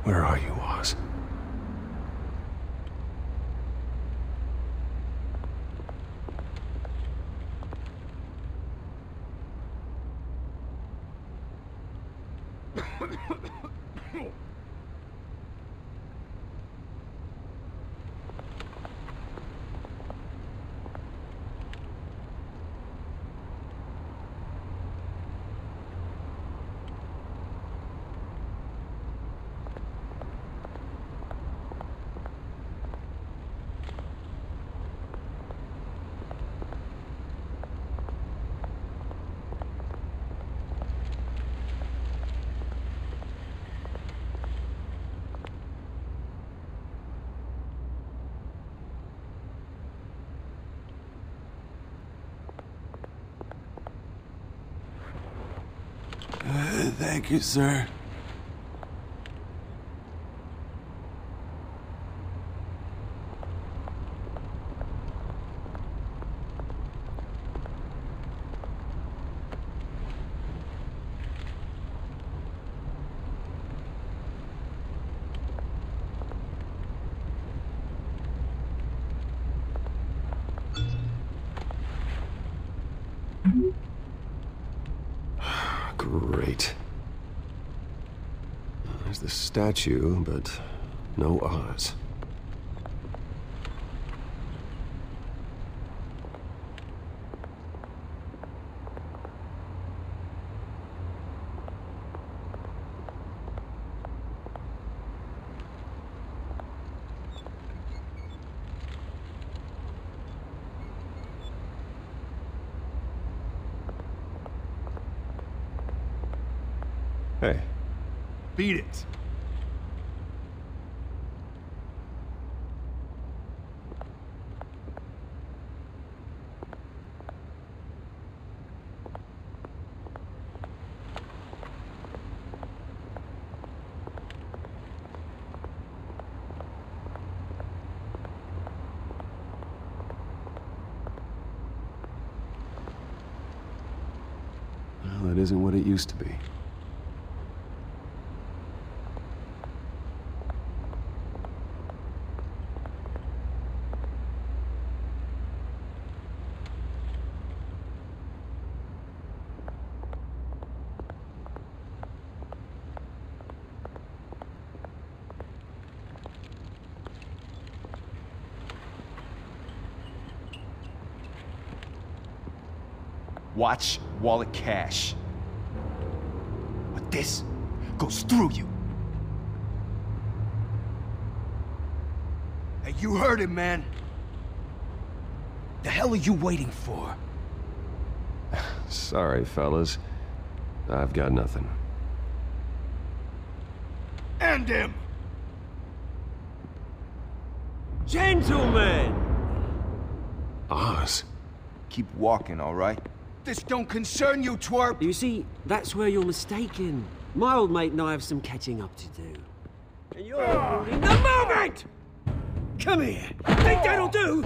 Where are you, Oz? Thank you, sir. Great. There's the statue, but no Oz. Hey. Beat it. Well, that isn't what it used to be. Watch wallet cash. But this goes through you. Hey, you heard him, man. The hell are you waiting for? Sorry, fellas. I've got nothing. End him! Gentlemen! Oz? Keep walking, all right? This don't concern you, twerp! You see, that's where you're mistaken. My old mate and I have some catching up to do. And you're ruining the moment! Come here! Think that'll do?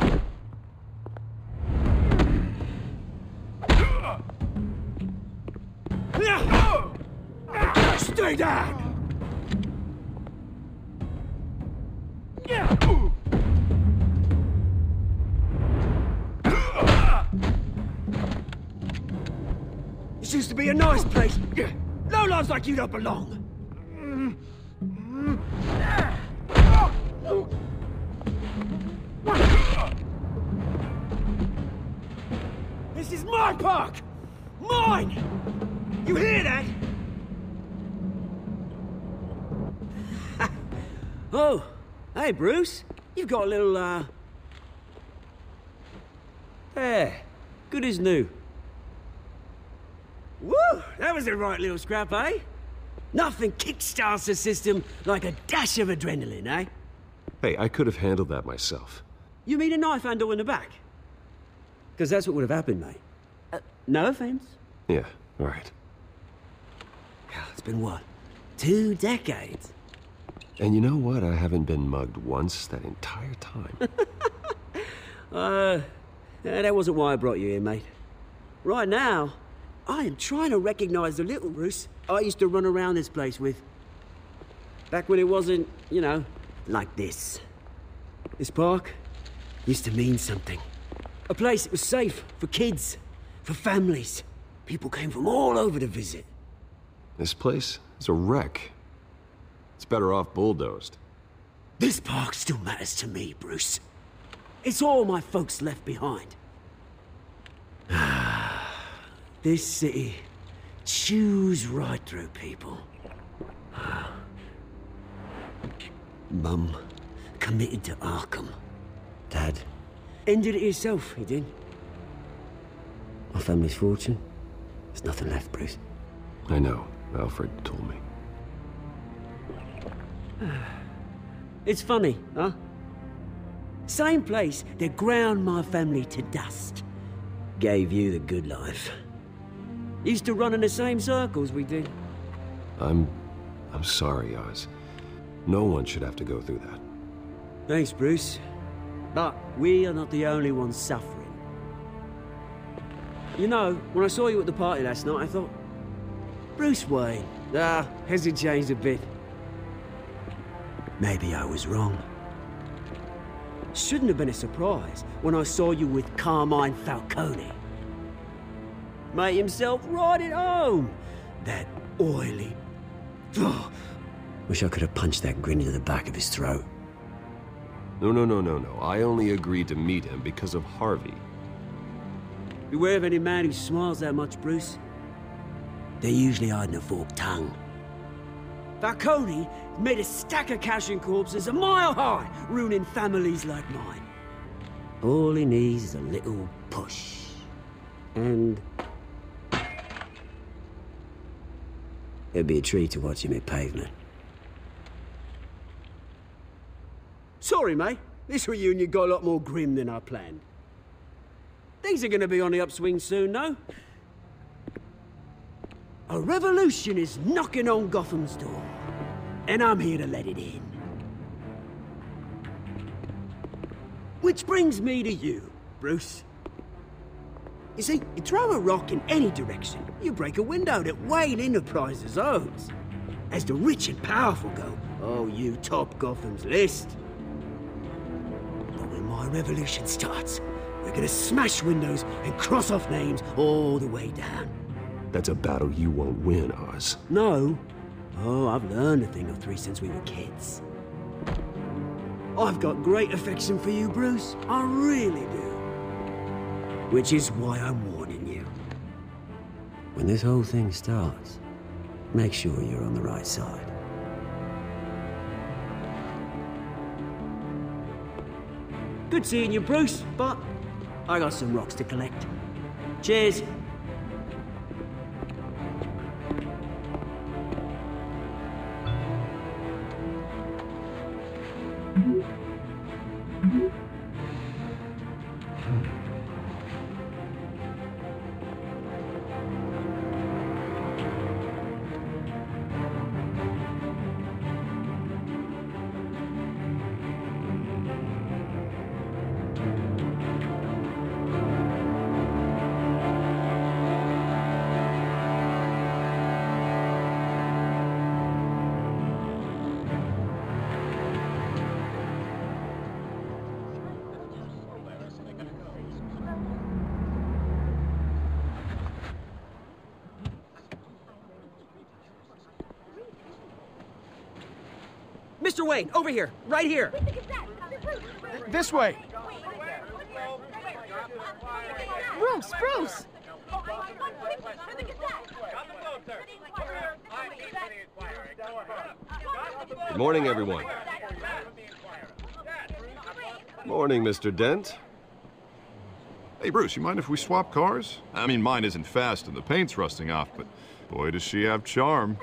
Stay down! This used to be a nice place. Lowlifes like you don't belong. This is my park! Mine! You hear that? Oh, hey Bruce. You've got a little, There. Good as new. Woo! That was a right little scrap, eh? Nothing kickstarts the system like a dash of adrenaline, eh? Hey, I could have handled that myself. You mean a knife handle in the back? Because that's what would have happened, mate. No offense. Yeah, all right. It's been what? 2 decades? And you know what? I haven't been mugged once that entire time. That wasn't why I brought you here, mate. Right now, I am trying to recognize the little Bruce I used to run around this place with. Back when it wasn't, you know, like this. This park used to mean something. A place that was safe for kids, for families. People came from all over to visit. This place is a wreck. It's better off bulldozed. This park still matters to me, Bruce. It's all my folks left behind. This city chews right through people. Mum committed to Arkham. Dad ended it himself, he did. My family's fortune, there's nothing left, Bruce. I know. Alfred told me. It's funny, huh? Same place that ground my family to dust. Gave you the good life. Used to run in the same circles we did. I'm sorry, Oz. No one should have to go through that. Thanks, Bruce. But we are not the only ones suffering. You know, when I saw you at the party last night, I thought, Bruce Wayne. Has it changed a bit? Maybe I was wrong. Shouldn't have been a surprise when I saw you with Carmine Falcone. Made himself right at home. That oily... Ugh. Wish I could have punched that grin into the back of his throat. No. I only agreed to meet him because of Harvey. Beware of any man who smiles that much, Bruce. They're usually hiding a forked tongue. Falcone made a stack of cashing corpses a mile high, ruining families like mine. All he needs is a little push. And... it'd be a treat to watch him hit pavement. Sorry, mate. This reunion got a lot more grim than I planned. Things are gonna be on the upswing soon, no? A revolution is knocking on Gotham's door, and I'm here to let it in. Which brings me to you, Bruce. You see, you throw a rock in any direction, you break a window that Wayne Enterprises owns. As the rich and powerful go, oh, you top Gotham's list. But when my revolution starts, we're gonna smash windows and cross off names all the way down. That's a battle you won't win, Oz. No. Oh, I've learned a thing or three since we were kids. I've got great affection for you, Bruce. I really do. Which is why I'm warning you. When this whole thing starts, make sure you're on the right side. Good seeing you, Bruce, but I got some rocks to collect. Cheers. Mr. Wayne, over here, right here. This way! Bruce! Good morning, everyone. Morning, Mr. Dent. Hey, Bruce, you mind if we swap cars? I mean, mine isn't fast and the paint's rusting off, but boy, does she have charm.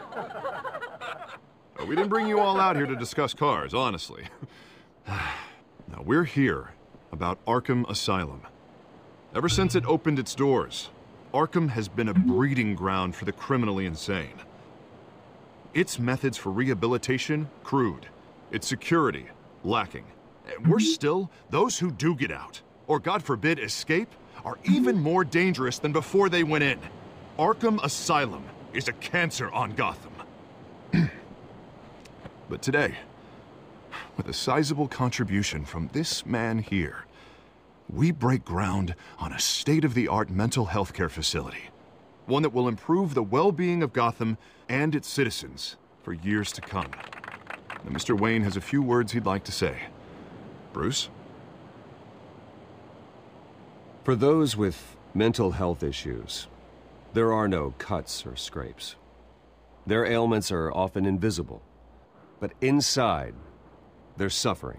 We didn't bring you all out here to discuss cars, honestly. Now, we're here about Arkham Asylum. Ever since it opened its doors, Arkham has been a breeding ground for the criminally insane. Its methods for rehabilitation, crude. Its security, lacking. And worse still, those who do get out, or God forbid, escape, are even more dangerous than before they went in. Arkham Asylum is a cancer on Gotham. But today, with a sizable contribution from this man here, we break ground on a state-of-the-art mental health care facility. One that will improve the well-being of Gotham and its citizens for years to come. Now, Mr. Wayne has a few words he'd like to say. Bruce? For those with mental health issues, there are no cuts or scrapes. Their ailments are often invisible, but inside, they're suffering.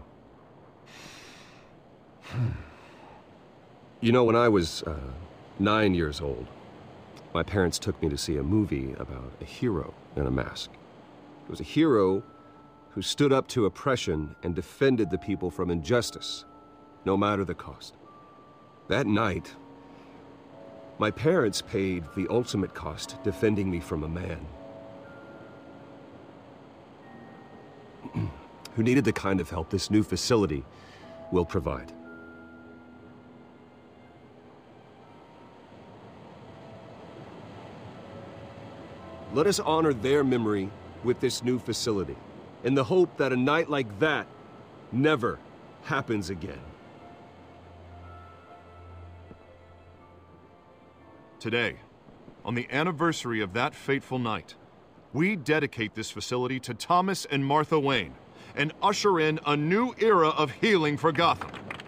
You know, when I was 9 years old, my parents took me to see a movie about a hero in a mask. It was a hero who stood up to oppression and defended the people from injustice, no matter the cost. That night, my parents paid the ultimate cost defending me from a man who needed the kind of help this new facility will provide. Let us honor their memory with this new facility, in the hope that a night like that never happens again. Today, on the anniversary of that fateful night, we dedicate this facility to Thomas and Martha Wayne and usher in a new era of healing for Gotham.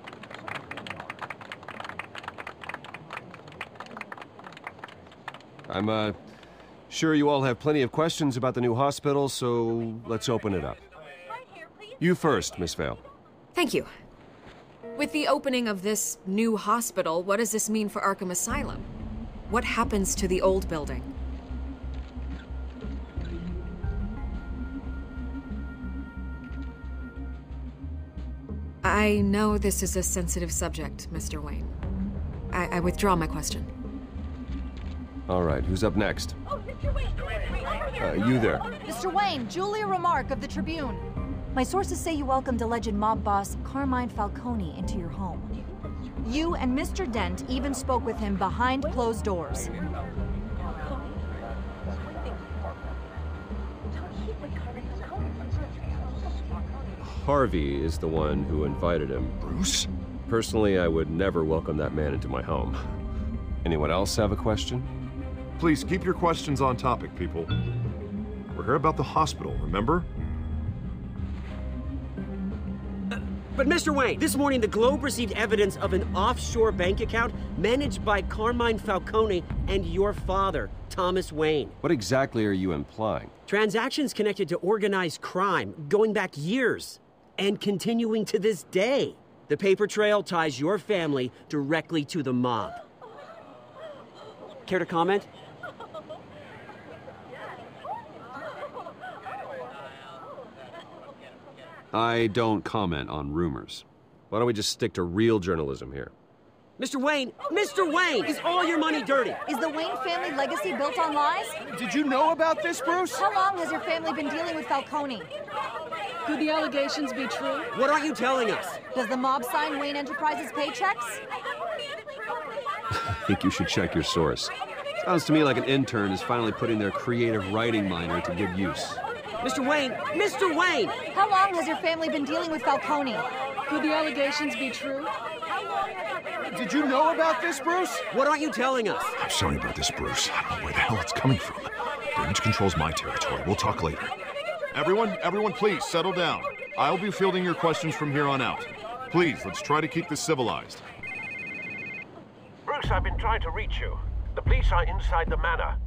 I'm sure you all have plenty of questions about the new hospital, so let's open it up. You first, Miss Vale. Thank you. With the opening of this new hospital, what does this mean for Arkham Asylum? What happens to the old building? I know this is a sensitive subject, Mr. Wayne. I withdraw my question. All right, who's up next? Oh, Mr. Wayne! You there. Mr. Wayne, Julia Remark of the Tribune. My sources say you welcomed alleged mob boss Carmine Falcone into your home. You and Mr. Dent even spoke with him behind closed doors. Harvey is the one who invited him. Bruce? Personally, I would never welcome that man into my home. Anyone else have a question? Please keep your questions on topic, people. We're here about the hospital, remember? But Mr. Wayne, this morning the Globe received evidence of an offshore bank account managed by Carmine Falcone and your father, Thomas Wayne. What exactly are you implying? Transactions connected to organized crime going back years and continuing to this day. The paper trail ties your family directly to the mob. Care to comment? I don't comment on rumors. Why don't we just stick to real journalism here? Mr. Wayne, is all your money dirty? Is the Wayne family legacy built on lies? Did you know about this, Bruce? How long has your family been dealing with Falcone? Could the allegations be true? What aren't you telling us? Does the mob sign Wayne Enterprises paychecks? I think you should check your source. Sounds to me like an intern is finally putting their creative writing minor to good use. Mr. Wayne! How long has your family been dealing with Falcone? Could the allegations be true? Did you know about this, Bruce? What aren't you telling us? I'm sorry about this, Bruce. I don't know where the hell it's coming from. Damage control's my territory. We'll talk later. Everyone, please, settle down. I'll be fielding your questions from here on out. Please, let's try to keep this civilized. Bruce, I've been trying to reach you. The police are inside the manor.